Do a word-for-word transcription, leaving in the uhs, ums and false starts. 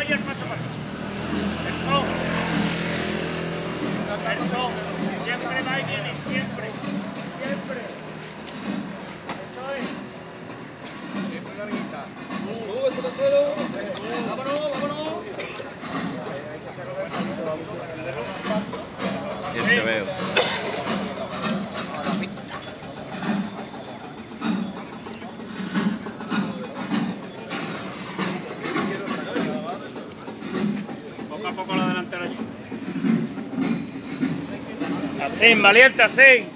y el macho para acá. Eso. Eso. Siempre va y viene, siempre. Siempre. Eso es. Siempre la vista. Sube todo el suelo. Vámonos, vámonos. Sí, te veo. Poco a poco la delantera allí. Así, valiente, así.